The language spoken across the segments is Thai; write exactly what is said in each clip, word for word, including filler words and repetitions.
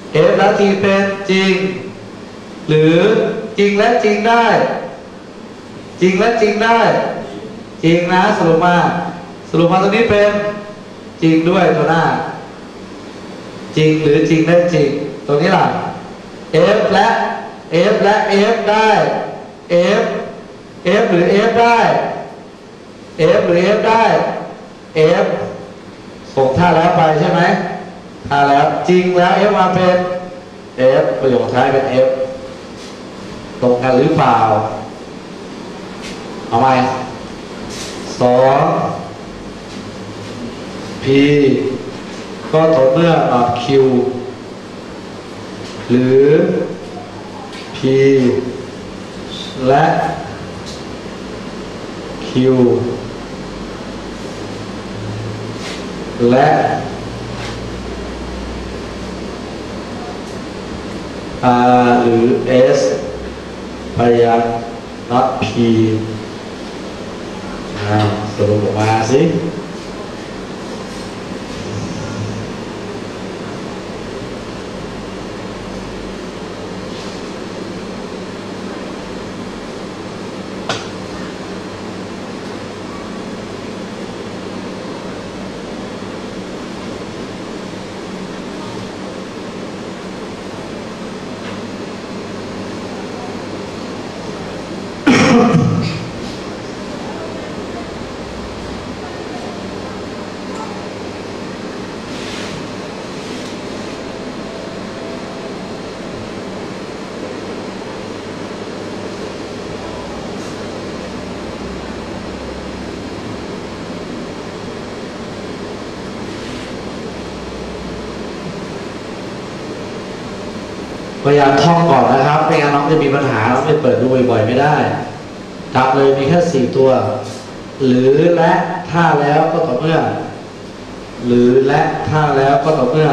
f และ t เป็นจริงหรือจริงและจริงได้จริงและจริงได้จริงนะสรุปมาสรุปมาตรงนี้เป็นจริงด้วยตัวหน้าจริงหรือจริงได้จริงตรงนี้ล่ะ f และ f และ f ได้ f f หรือ f ได้ f หรือ f ได้ f ส่งท่าแล้วไปใช่ไหมท่าแล้วจริงแล้ว f มาเป็น f ประโยคท้ายเป็น f ตรงกันหรือเปล่าเอาไหมสอง p ก็ต่อเมื่อ not q หรือ p และ q และ r หรือ s พยางค์ not p สรุปออกมาสิพยายามท่องก่อนนะครับไม่งั้นน้องจะมีปัญหาน้องไปเปิดดูบ่อยๆไม่ได้จำเลยมีแค่สี่ตัวหรือและถ้าแล้วก็ต่อเมื่อหรือและถ้าแล้วก็ต่อเมื่อ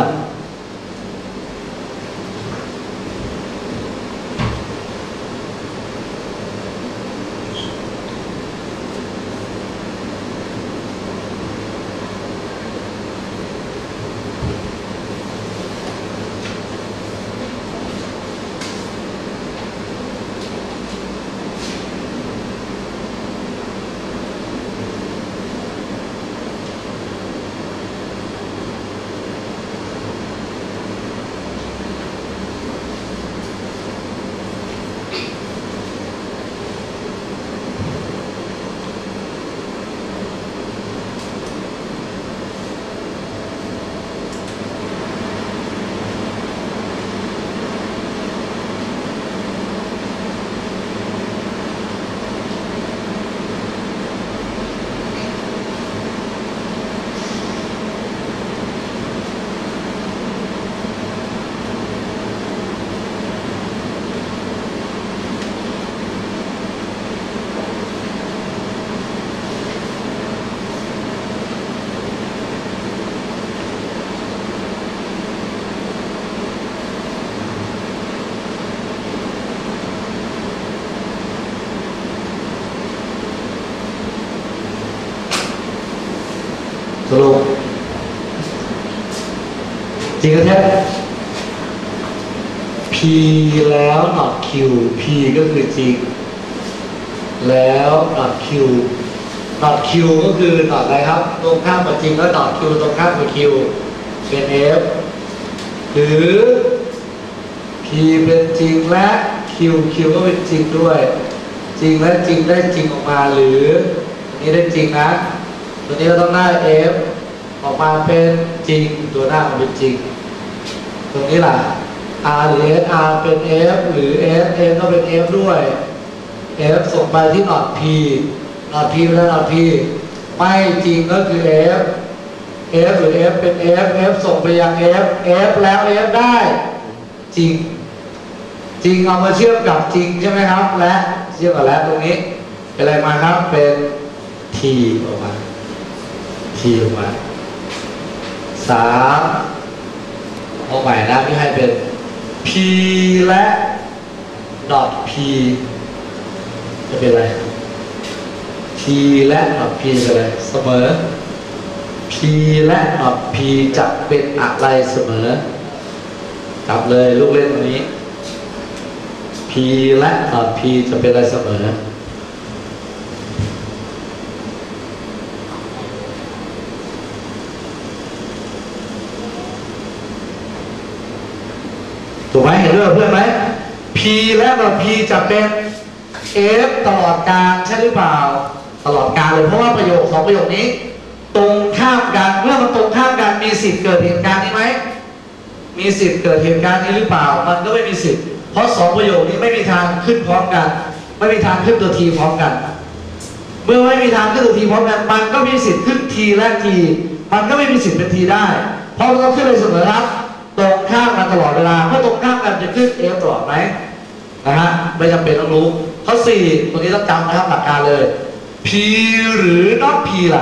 สรุปจริงแท้ p แล้ว not q p ก็คือจริงแล้ว not q not q ก็คือ not อะไรครับตรงข้ามกับจริงแล้ว not q ตรงข้ามกับ q เป็น f หรือ p เป็นจริงและ q q ก็เป็นจริงด้วยจริงและจริงได้จริงออกมาหรือนี่ได้จริงนะตัวนี้ก็ต้องได้ f ออกมาเป็นจริงตัวหน้ามันเป็นจริงตรงนี้ล่ะ r หรือ s r เป็น f หรือ s s ก็เป็น f ด้วย f ส่งไปที่ not p not p แล้ว not p ไม่จริงก็คือ f f หรือ f เป็น f f ส่งไปยัง f f แล้ว f ได้จริงจริงเอามาเชื่อมกับจริงใช่ไหมครับและเชื่อมกับและตรงนี้เป็นอะไรมาครับเป็น t ออกมา t ออกมาสามเอาใหม่นะพี่ให้เป็น p และ dot p จะเป็นอะไร p และ dot p เป็นอะไรเสมอ p และ dot p จะเป็นอะไรเสมอจับเลยลูกเล่นวันนี้ P และ not P จะเป็นอะไรเสมอถูกไหมเห็นด้วยเพื่อนไหม P และ not P จะเป็น F ตลอดกาลใช่หรือเปล่าตลอดกาลเลยเพราะว่าประโยคสองประโยคนี้ตรงข้ามกันเมื่อมันตรงข้ามกันมีสิทธิ์เกิดเหตุการณ์นี้ไหมมีสิทธิ์เกิดเหตุการณ์นี้หรือเปล่ามันก็ไม่มีสิทธิ์เพราะสองประโยคนี้ไม่มีทางขึ้นพร้อมกันไม่มีทางขึ้นตัวทีพร้อมกันเมื่อไม่มีทางขึ้นตัวทีพร้อมกันมันก็มีสิทธิ์ขึ้นทีและทีมันก็ไม่มีสิทธิ์เป็นทีได้เพราะมันต้องขึ้นเลยเสมอครับตรงข้ามกันตลอดเวลาเมื่อตรงข้ามกันจะขึ้น F ตลอดไหมนะฮะไม่จำเป็นต้องรู้ข้อสี่ตัวนี้ต้องจำนะครับหลักการเลย P หรือ not P ล่ะ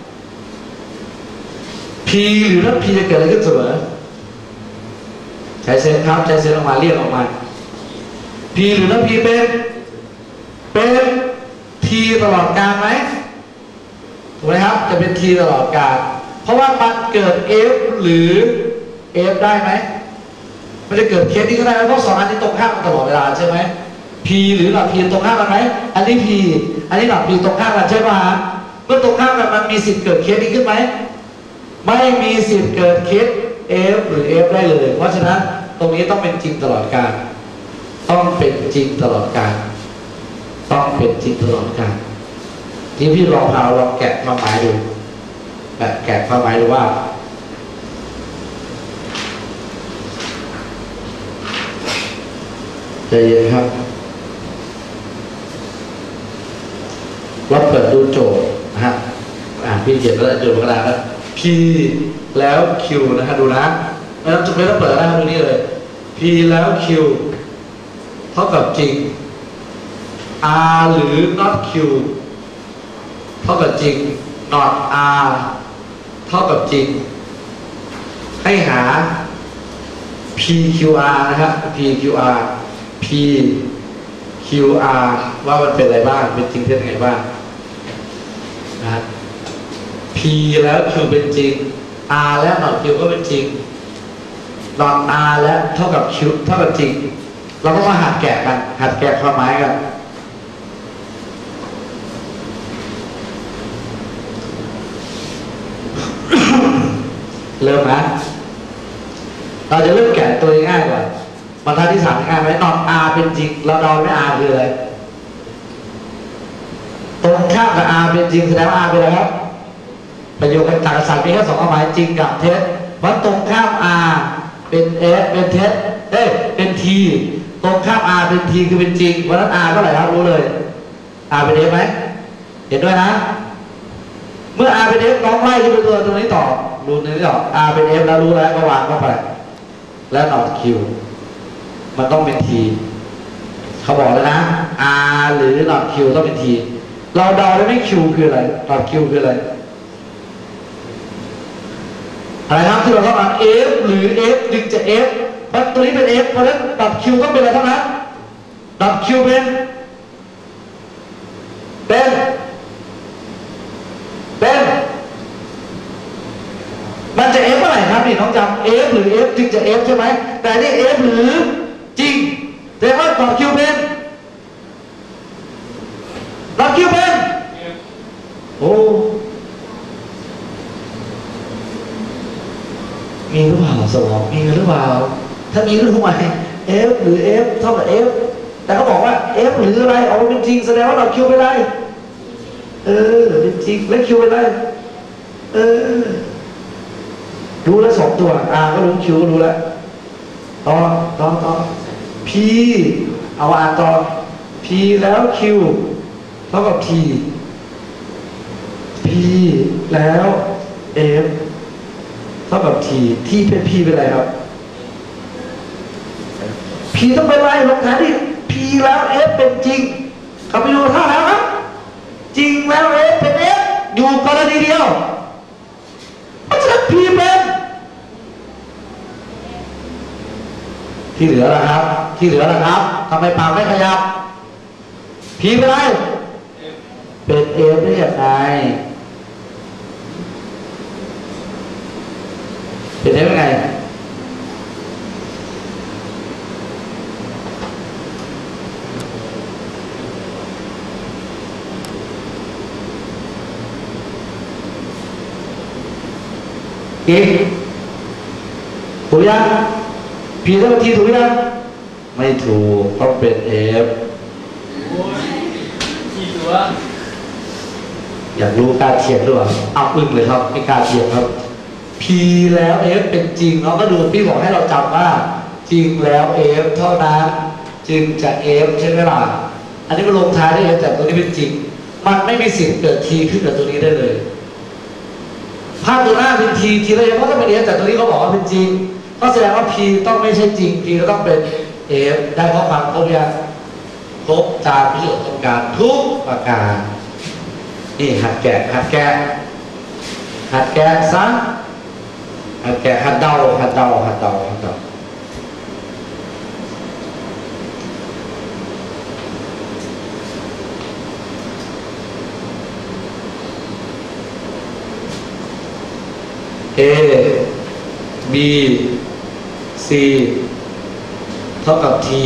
P หรือ not P จะเกิดอะไรขึ้นเสมอใช้เซนครับใช้เซนออกมาเรียกออกมา P หรือ not P เป็นเป็น T ตลอดกาลไหมถูกไหมครับจะเป็น T ตลอดกาลเพราะว่ามันเกิด F หรือ F ได้ไหมมันจะเกิดเคสนี้ก็ได้เพราะสองอันนี้ตรงข้ามกันตลอดเวลาใช่ไหม P หรือ not P ตรงข้ามกันไหมอันนี้ P อันนี้ not P ตรงข้ามกันใช่ไหมเมื่อตรงข้ามกันมันมีสิทธิ์เกิดเคสนี้ขึ้นไหมไม่มีสิทธิ์เกิดเคส F หรือ F ได้เลยเพราะฉะนั้นตรงนี้ต้องเป็นจริงตลอดกาลต้องเป็นจริงตลอดกาลต้องเป็นจริงตลอดกาลที่พี่ลองพาลองแกะความหมายดูแบบแกะความหมายดูว่าใจเย็นครับเราเปิดดูโจทย์นะฮะอ่านพี่เขียนแล้วโจทย์กระดาษแล้ว P แล้ว Q นะฮะดูนะไม่ต้องจุดไม่ต้องเปิดแล้วดูนี่เลย P แล้ว Q เท่ากับจริง R หรือ not Q เท่ากับจริง not R เท่ากับจริงให้หา P Q R นะครับ P Q R P Q R ว่ามันเป็นอะไรบ้างเป็นจริงเท็จยังไงบ้างนะ P แล้ว Q เป็นจริง R และ not Q ก็เป็นจริง not R และเท่ากับ Q เท่ากับจริงเราก็มาหัดแกะกันหัดแกะความหมายกันเริ่มนะเราจะเริ่มแกะตัวง่ายก่อนบรรทัดที่สามง่ายไหม not R เป็นจริงเราเดาไม่ R คืออะไรตรงข้ามกับ R เป็นจริงแสดงว่า R เป็นอะไรครับประโยคจากภาษามีแค่สองความหมายจริงกับเท็จเพราะตรงข้าม R เป็น S เป็นเท็จเอ้ยเป็น T ตรงข้าม R เป็น T คือเป็นจริงเพราะนั้น R เท่าไหร่ครับรู้เลย R เป็น F ไหมเห็นด้วยนะเมื่อ R เป็น F น้องไล่ที่เป็นตัวตรงนี้ต่อรู้ตรงนี้ต่อ R เป็น F แล้วรู้แล้วก็วางเข้าไปแล้ว not Q มันต้องเป็น T เขาบอกเลยนะ R หรือ not Q ต้องเป็น T เราเดาได้ไหม Q คืออะไร not Q คืออะไรอะไรครับที่เราเข้ามา F หรือ F ดึงจะ F มันตัวนี้เป็น F เพราะฉะนั้น not Q ต้องเป็นอะไรเท่านั้น not Q เป็นเป็นเป็นมันจะ F เมื่อไหร่ครับนี่น้องจำ F หรือ F จึงจะ F ใช่ไหมแต่นี่ F หรือจริงแต่ว่า not Q เป็น not Q เป็นโอ้มีหรือเปล่าสมองมีหรือเปล่าถ้ามีก็รู้ไหม F หรือ F เท่ากับ F แต่เขาบอกว่า F หรืออะไรออกมาเป็นจริงแสดงว่า not Q เป็นอะไรเออเป็นจริงแล้ว Q เป็นอะไรเออรู้แล้วสองตัว R ก็รู้ Q ก็รู้แล้วต่อต่อต่อ P เอา R ต่อ P แล้ว Q เท่ากับ T P แล้ว F เท่ากับ T T เป็น P เป็นอะไรครับ P ต้องเป็นอะไรลงท้ายที่ P แล้ว F เป็นจริงกลับไปดูท่าแล้วครับจริงแล้ว F เป็น F อยู่กรณีเดียวเพราะฉะนั้น P เป็นที่เหลือละครับที่เหลือละครับทำไมปากไม่ขยับ P เป็นอะไรเป็น F ได้ยังไงเป็นได้ยังไงอีกถูกยัง P เท่ากับ T ถูกยังไม่ถูกต้องเป็น F กี่ตัวอยากรู้การเทียบด้วยเอาอึ้งเลยครับไม่การเทียบครับ P แล้ว F เป็นจริงเราก็ดูพี่บอกให้เราจำว่าจริงแล้ว F เท่านั้นจึงจะ F ใช่ไหมล่ะอันนี้มันลงท้ายได้เลยแต่ตัวนี้เป็นจริงมันไม่มีสิทธิ์เกิด T ขึ้นกับตัวนี้ได้เลยภาพตัวหน้าเป็น T T แล้ว F ก็ต้องเป็น F แต่ตัวนี้เขาบอกว่าเป็นจริงก็แสดงว่า P ต้องไม่ใช่จริง P ก็ต้องเป็น F ได้ข้อความครบยังครบตามประโยชน์ต้องการทุกประการนี่หัดแกะหัดแกะหัดแกะซะหัดแกะหัดเดาหัดเดาหัดเดาหัดเดาเอ B C เท่ากับ T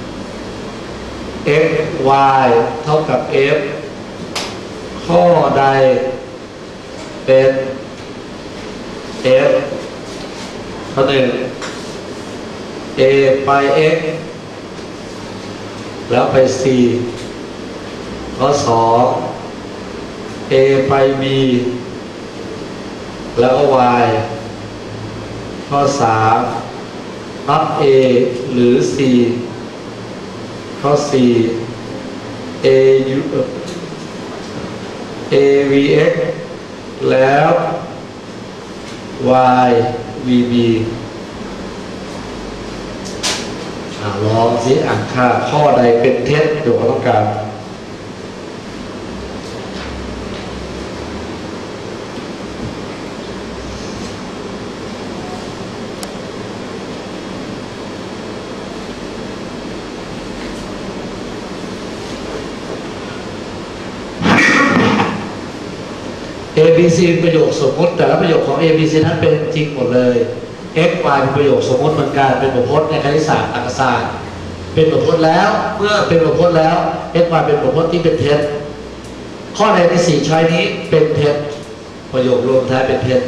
x y เท่ากับ f ข้อใดเป็น f ข้อหนึ่ง a ไป x แล้วไป c ข้อสอง a ไป b แล้วก็ y ข้อสาม not a หรือ c ข้อสี่ a u a v x แล้ว y v b อ่าลองสิอ่านค่าข้อใดเป็นเท็จโดยความต้องการA B C เป็นประโยคสมมติแต่ละประโยคของ A B C นั้นเป็นจริงหมดเลย X Y เป็นประโยคสมมติเหมือนกันเป็นบทพจน์ในคณิตศาสตร์อักษรศาสตร์เป็นบทพจน์แล้วเมื่อเป็นบทพจน์แล้ว X Y เป็นบทพจน์ที่เป็นเท็จข้อใดในสี่ช้อยนี้เป็นเท็จประโยครวมท้ายเป็นเท็จ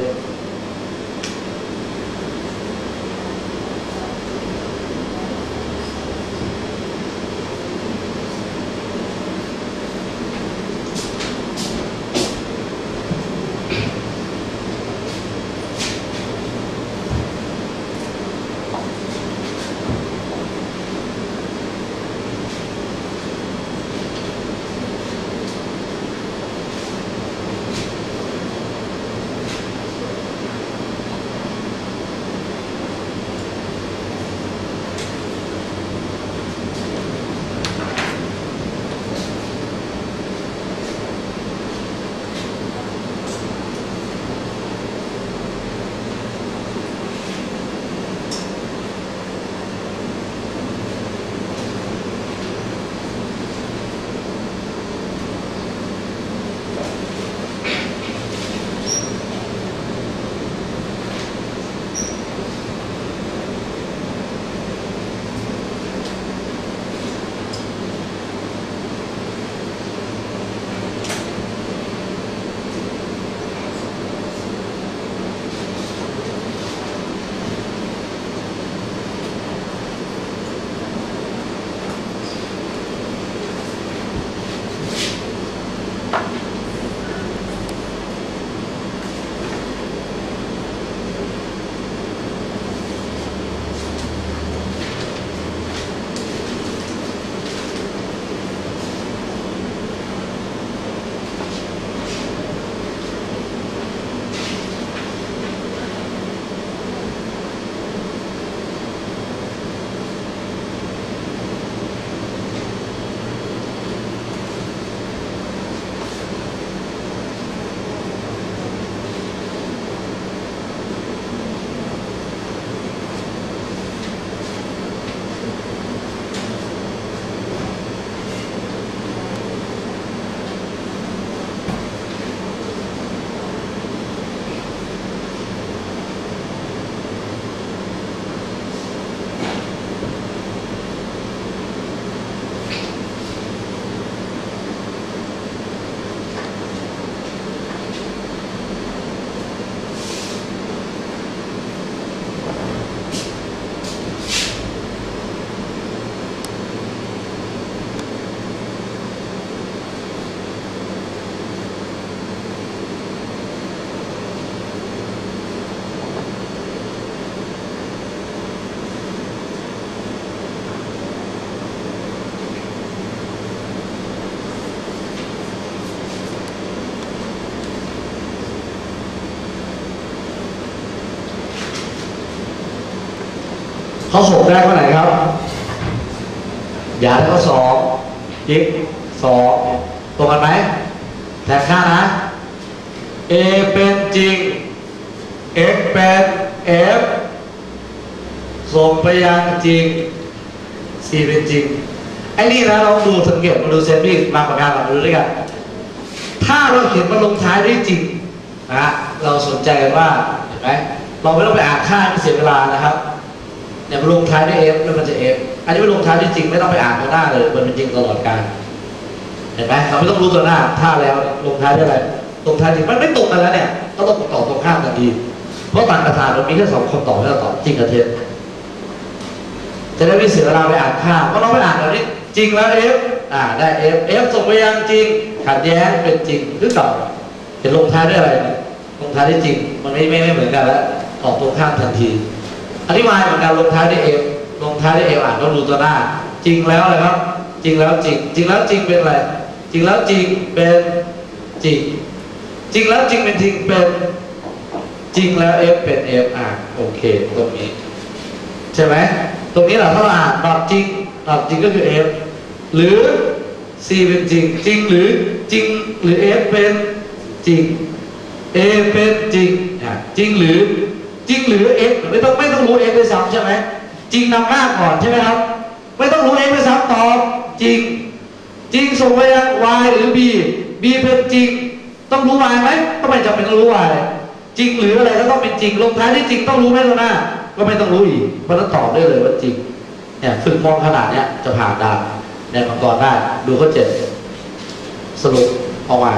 ข้อหกได้ข้อไหนครับอย่าได้ข้อสองอีกสองตรงกันไหมแทนค่านะ A เป็นจริง X เป็น F ส่งไปยังจริง C เป็นจริงไอ้นี่นะเราดูสังเกตมาดูเซฟตี้บางประการเราดูด้วยกันถ้าเราเขียนมาลงท้ายด้วยจริงนะเราสนใจกันว่าเห็นไหมเราไม่ต้องไปอ่านค่าไม่เสียเวลานะครับเนี่ยมาลงท้ายด้วย F แล้วมันจะ F อันนี้มาลงท้ายด้วยจริงไม่ต้องไปอ่านตัวหน้าเลยมันเป็นจริงตลอดกาลเห็นไหมเราไม่ต้องรู้ตัวหน้าถ้าแล้วลงท้ายด้วยอะไรลงท้ายจริงมันไม่ตรงกันแล้วเนี่ยก็ต้องตอบตรงข้ามทันทีเพราะต่างกระถางมันมีแค่สองคำตอบให้เราตอบจริงกับเท็จจะได้ไม่เสียเวลาไปอ่านค่าเพราะเราไปอ่านแบบนี้จริงแล้ว F อ่าได้ F F ส่งไปยังจริงขัดแย้งเป็นจริงหรือเปล่าจะลงท้ายด้วยอะไรลงท้ายด้วยจริงมันไม่ไม่ไม่เหมือนกันแล้วออกตรงข้ามทันทีอธิบายเหมือนกันลงท้ายด้วย F ลงท้ายด้วย F อ่านต้องดูตัวหน้าจริงแล้วอะไรครับจริงแล้วจริงจริงแล้วจริงเป็นอะไรจริงแล้วจริงเป็นจริงจริงแล้วจริงเป็นจริงเป็นจริงแล้ว F เป็น F อ่านโอเคตรงนี้ใช่ไหมตรงนี้เราถ้าเราอ่านตอบจริงตอบจริงก็คือ F หรือ C เป็นจริงจริงหรือจริงหรือ F เป็นจริง A เป็นจริงอ่ะจริงหรือจริงหรือ F ไม่ต้องไม่ต้องรู้ F ด้วยซ้ำใช่ไหมจริงนำหน้าก่อนใช่ไหมครับไม่ต้องรู้ F ด้วยซ้ำตอบจริงจริงส่งไปยัง Y หรือ B B เป็นจริงต้องรู้ Y ไหมก็ไม่จำเป็นต้องรู้ Y จริงหรืออะไรก็ต้องเป็นจริงลงท้ายที่จริงต้องรู้ไหมตัวหน้าก็ไม่ต้องรู้อีกเพราะนั้นตอบได้เลยว่าจริงเนี่ยฝึกมองขนาดเนี้ยจะผ่านด่านในมังกรได้ดูข้อเจ็ดสรุปออกมา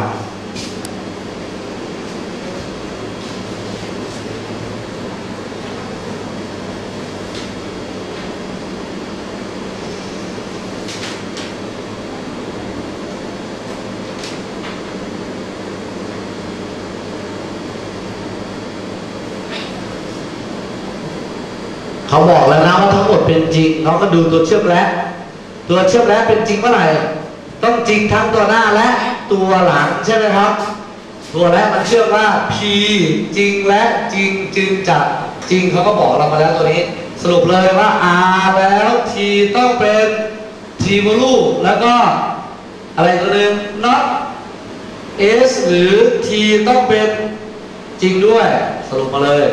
เขาบอกแล้วนะว่าทั้งหมดเป็นจริงเขาก็ดูตัวเชื่อมและตัวเชื่อมและเป็นจริงเมื่อไหร่ต้องจริงทั้งตัวหน้าและตัวหลังใช่ไหมครับตัวและมันเชื่อมว่า P จริงและจริงจึงจะจริงเขาก็บอกเรามาแล้วตัวนี้สรุปเลยว่า R แล้ว T ต้องเป็น T value แล้วก็อะไรตัวหนึ่ง not S หรือ T ต้องเป็นจริงด้วยสรุปมาเลย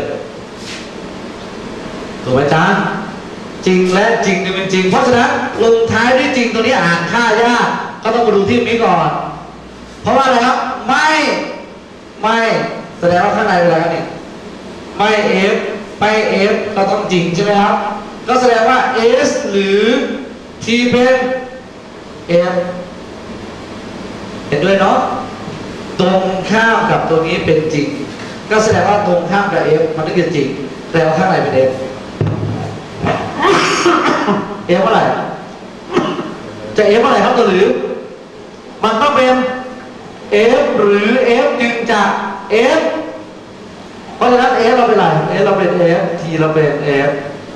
ถูกไหมจ๊ะจริงและจริงเป็นจริงเพราะฉะนั้นลงท้ายด้วยจริงตัวนี้อ่านค่ายากก็ต้องมาดูที่นี้ก่อนเพราะว่าอะไรครับไม่ไม่แสดงว่าข้างในเป็นอะไรครับเนี่ยไม่ F ไม่ F ก็ต้องจริงใช่ไหมครับก็แสดงว่า S หรือ T เป็น F เห็นด้วยเนาะตรงข้ามกับตัวนี้เป็นจริงก็แสดงว่าตรงข้ามกับ F มันต้องเป็นจริงแต่ว่าข้างในเป็น F F เท่าไหร่จะ F เท่าไหร่ครับตัวหรือมันต้องเป็น F หรือ F จึงจะ F เพราะฉะนั้น F เราเป็นอะไร F เราเป็น F T เราเป็น F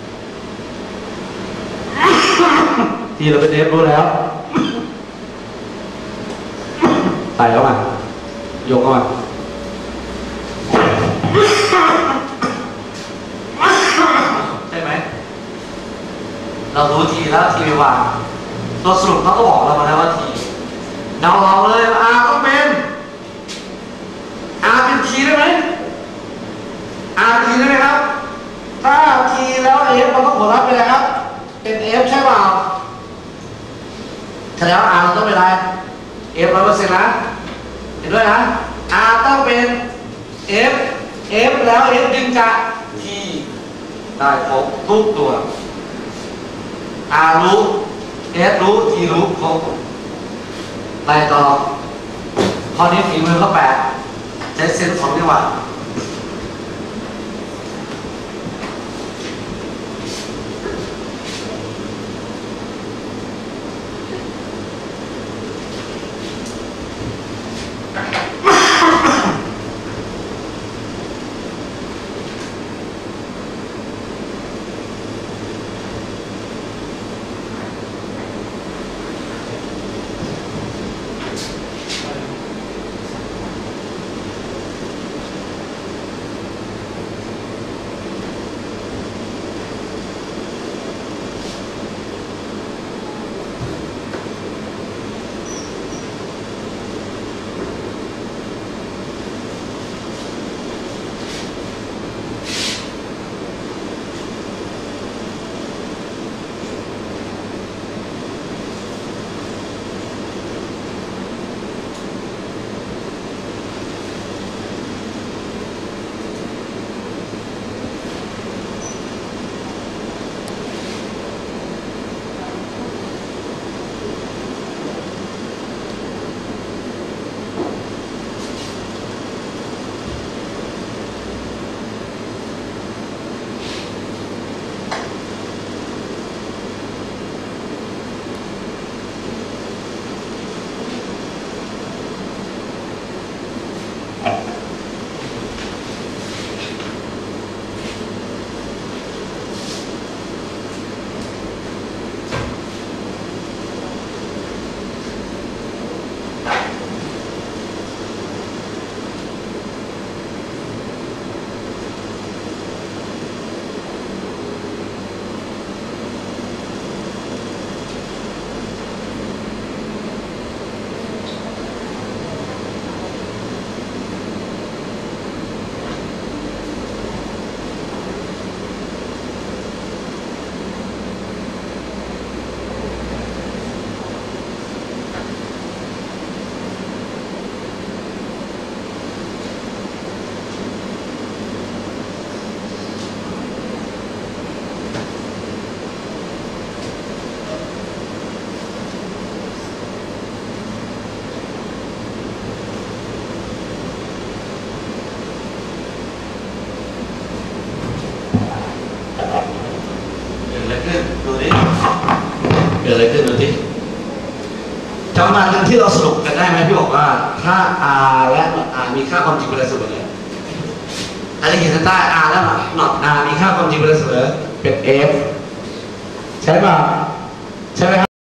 T เราเป็น F รู้แล้วใส่เข้ามายกเข้ามาใช่ไหมเรารู้ทีแล้วทีวางตัวสรุปเขาก็บอกเรามาแล้วว่าทีเดาเอาเลย R ต้องเป็น R เป็น T ได้ไหม R เป็น T ได้ไหมครับถ้า T แล้ว F มันต้องผลลัพธ์เป็นอะไรครับเป็น F ใช่เปล่าแสดงว่า R ต้องเป็นอะไร F ร้อยเปอร์เซ็นต์นะเห็นด้วยนะ R ต้องเป็น F F แล้ว F จึงจะ T ได้ครบทุกตัว R รู้ S รู้ T รู้ครบไปต่อข้อนี้ฝีมือข้อแปดใช้เซนส์ของดีกว่าขึ้นดูดิเกิดอะไรขึ้นดูดิจำมาหนึ่งที่เราสรุปกันได้ไหมพี่บอกว่าถ้า r และ r มีค่าความจริงเป็นอะไรเสมออันนี้เขียนใต้ r และ not r มีค่าความจริงเป็นอะไรเสมอเป็น f ใช่ป่ะใช่ไหมครับ